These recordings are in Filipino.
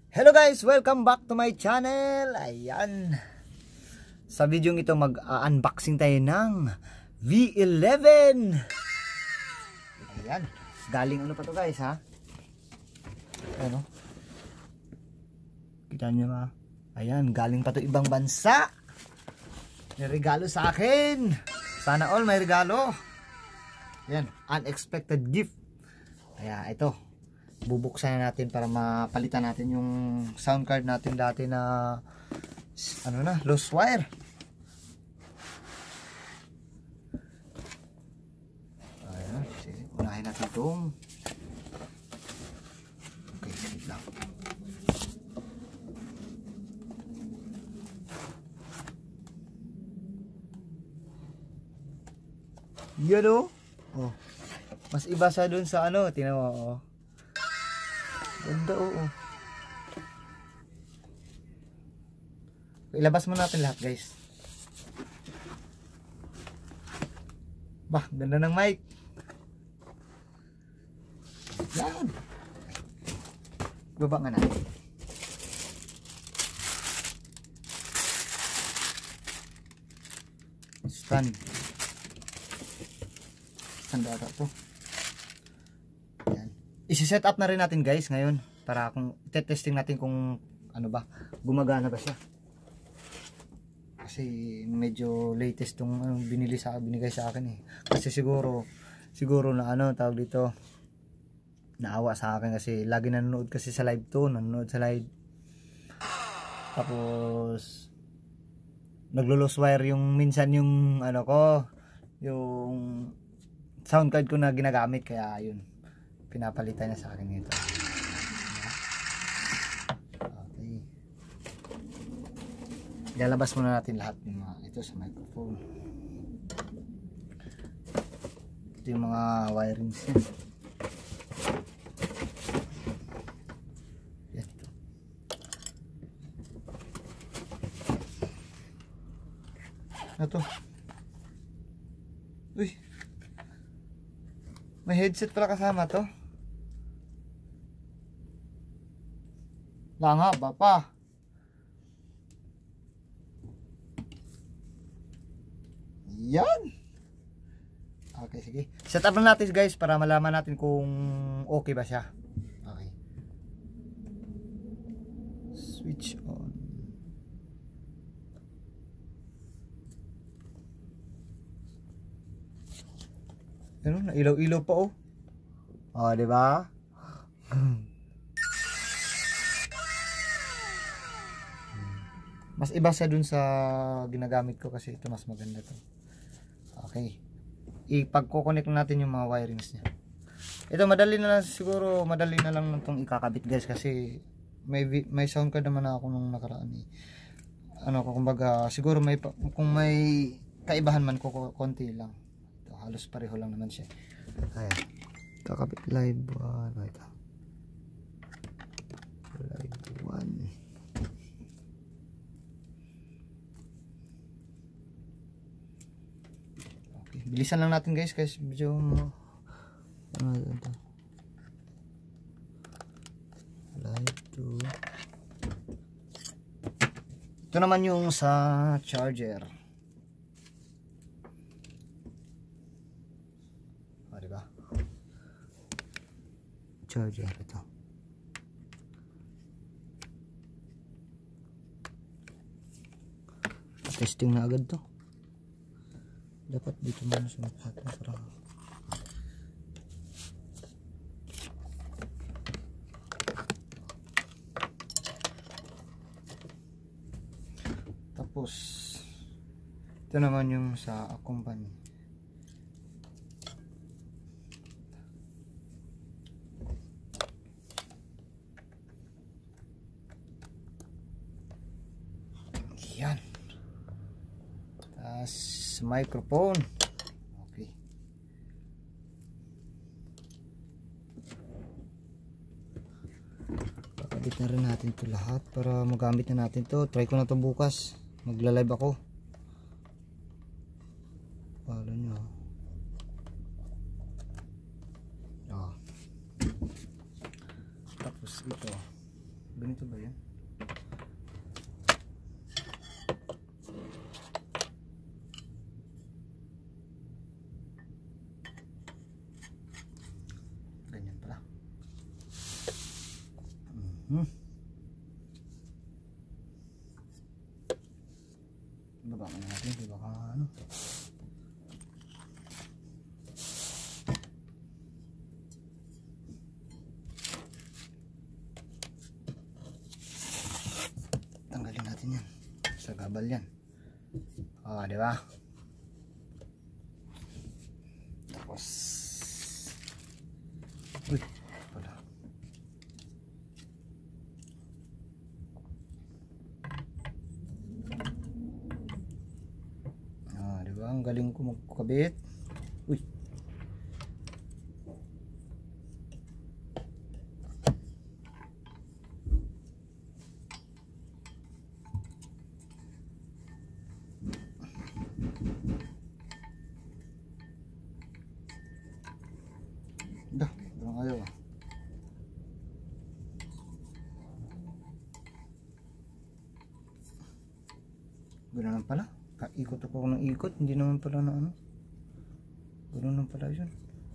Hello guys, welcome back to my channel. Ayan. Sa video ito mag-unboxing tayo ng V11. Ayan. Galing ano pa to guys ha? Ano? Kita nyo ba? Ayan, galing pa to ibang bansa. May regalo sa akin. Sana all may regalo. Ayan, unexpected gift. Ayan, ito. Bubuksan na natin para mapalitan natin yung sound card natin dati na ano na, loose wire. Ayan, unahin natin itong okay, wait lang. Yan o. Oh. Mas iba sa dun sa ano, tinawa oh. Ganda oo. Ilabas mo natin lahat guys. Bah, ganda ng mic. Yan. Baba nga natin. Stand. Stand ata to. Isi-set up na rin natin guys ngayon para kung testing natin kung ano ba, gumagana ba siya. Kasi medyo latest tong binigay sa akin eh. Kasi siguro na ano tawag dito, naawa sa akin kasi lagi nanonood kasi sa live to, nanonood sa live. Tapos naglo-loose wire yung minsan yung ano ko, yung sound card ko na ginagamit kaya yun. Pinapalitan niya sa akin ito. Okay. Ilalabas muna natin lahat ng mga ito sa microphone. Ito yung mga wirings niya. Yan ito. Ano to? Uy! May headset pala kasama to. Langaba pa. Yan. Okay, sige. Set up na natin guys para malaman natin kung okay ba siya. Okay. Switch on. Ano, na ilaw-ilaw pa oh. Oh, di ba? Mas iba siya dun sa ginagamit ko kasi ito mas maganda to. Okay. Ipagko-connect natin yung mga wirings niya. Ito madali na lang siguro, madali na lang itong ikakabit guys kasi may sound card naman ako nung nakaraan eh. Ano ko kumbaga siguro may kung may kaibahan man ko konti lang. Ito halos pareho lang naman siya. Ayan. Kakabit live 1 ito. Live 1. Bilisan lang natin guys kasi medyo ano ito. Live 2. Ito naman yung sa charger. Ah, diba? Charger ito. Testing na agad to. Dapat dito muna sa lahat para tapos ito naman yung sa accompany. Yan. Microphone. Okay. Kakabit na rin natin ito lahat para magamit na natin to. Try ko na to bukas. Magla-live ako. Follow nyo. Tapos ito. Ganito ba yan? Ganyan pala. Baba mo natin, di ba ka ano? Tanggalin natin yan. Sa gabal yan. Oh, di ba? Tapos uy, pala. Ah, di ba? Ang galing ko magkabit. Uy. Dah, kurang ayaw ah. Gano'n naman pala. Ikot ako ng ikot. Hindi naman pala na ano. Gano'n naman pala yun.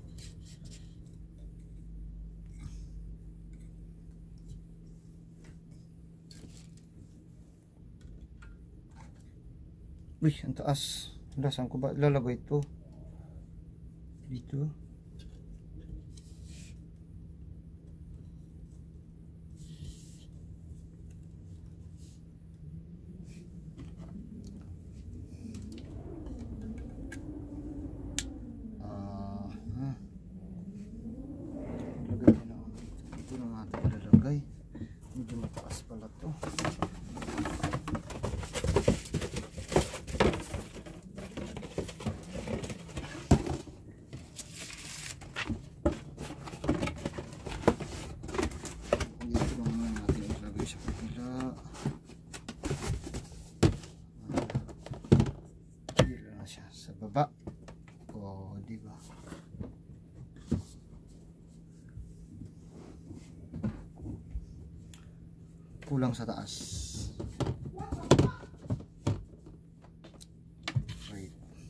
Uy, ang taas. Wala, saan ko ba lalagay ito? Dito. Medyo mataas pala to. Dito lang naman natin ilagay sa kapila. Dito na siya sa baba. O, diba? Kulang sa taas. Wait.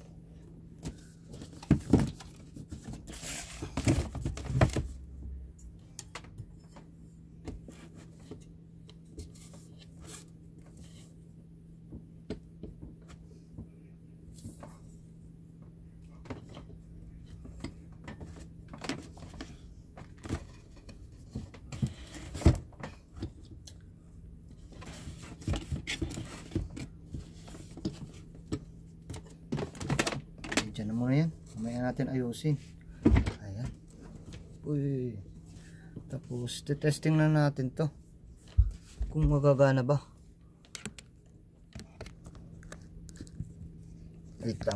Diyan na muna yan. Mamaya natin ayusin. Ayan. Uy. Tapos, testing na natin to. Kung magagana ba. Wait lang.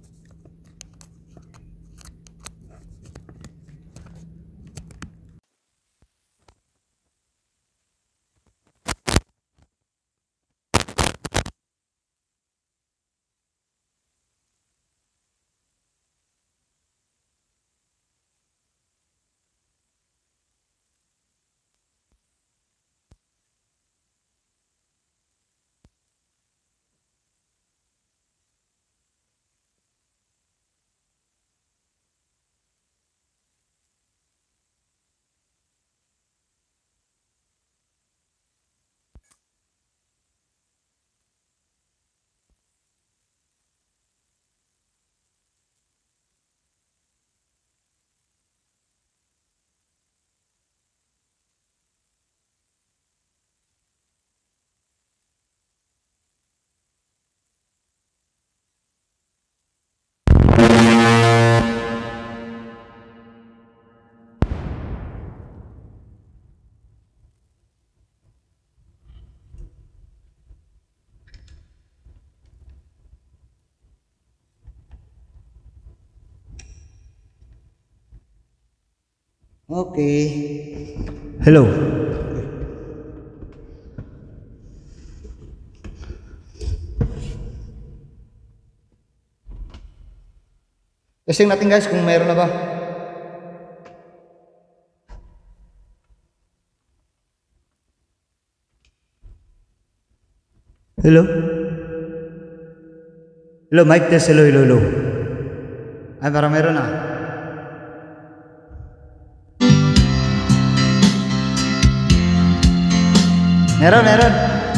Okay. Hello. Testing natin guys kung mayroon na ba. Hello? Hello, mic test. Hello, hello, hello. Ay, parang meron na. Meron.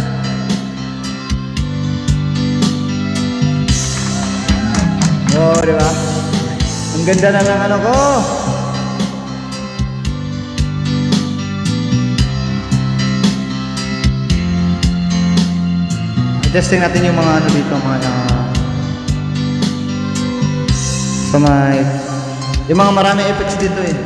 Oh, di ba? Ang ganda na ng ano ko. Adjusting natin yung mga ano dito, mga sa may yung mga maraming effects dito eh.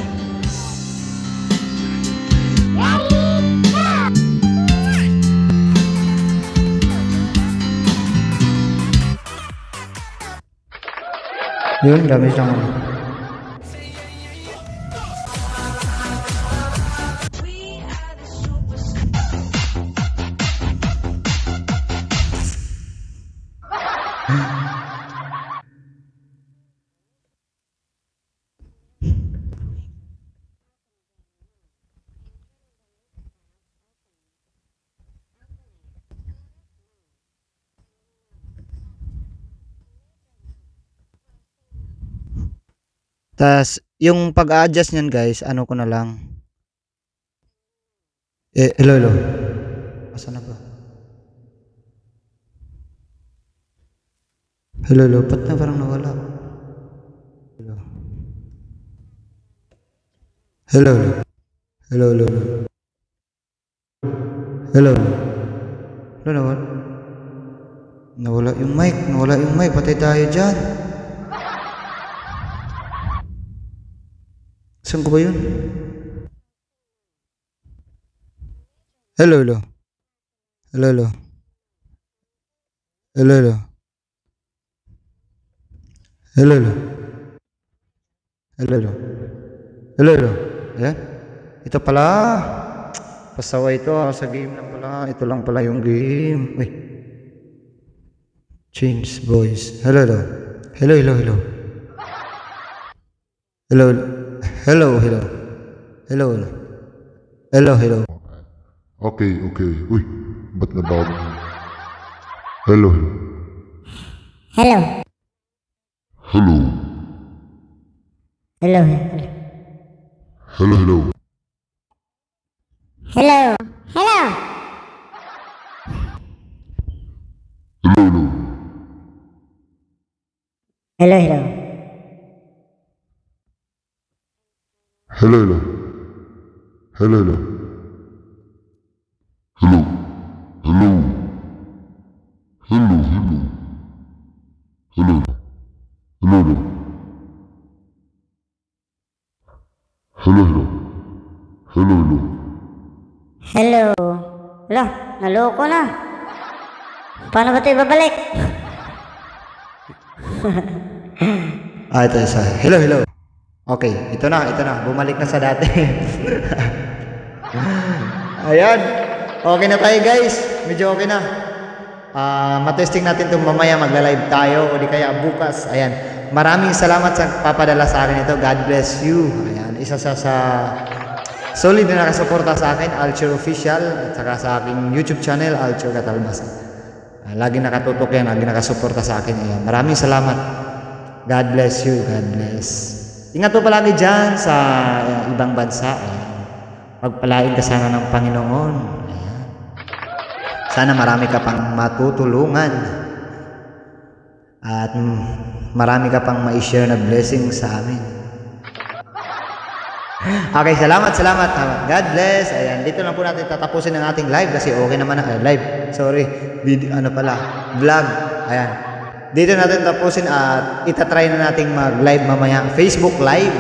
Yun, gamit lang ako. Tas, yung pag-a-adjust niyan guys, ano ko na lang. Hello. Asan na ba? Hello. Ba't na parang nawala? Hello. Hello, nawala yung mic. Patay tayo dyan. Saan ko ba yun? Hello. Ayan. Ito pala. Pasaway ito sa game lang pala. Ito lang pala yung game. Uy. Change voice. Hello. Okay. Uy, ba't na bago? Hello. Hello. Wala, naloko na. Paano ba ito ibabalik? Ito isa. Hello. Okay, ito na. Bumalik na sa dati. Ayan. Okay na tayo guys. Medyo okay na. Matesting natin itong mamaya. Magla-live tayo o di kaya bukas. Ayan. Maraming salamat sa papadala sa akin ito. God bless you. Ayan. Isa sa solid na nakasuporta sa akin, Alcher Official, at saka sa aking YouTube channel, Alcher Catalbasa. Lagi nakatutok yan, lagi nakasuporta sa akin. Ayan. Maraming salamat. God bless you. God bless. Ingat po palagi dyan sa ibang bansa. Ayan. Pagpalain ka sana ng Panginoon. Ayan. Sana marami ka pang matutulungan. At marami ka pang ma-share na blessing sa amin. Okay, salamat. God bless. Ayan, dito lang po natin tatapusin ang ating live kasi okay naman na live. Sorry, video, vlog. Ayan. Dito natin tapusin at itatry na nating mag-live mamaya. Facebook Live.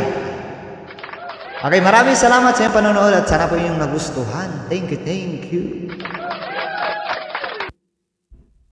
Okay, maraming salamat sa inyong panonood at sana po yung nagustuhan. Thank you.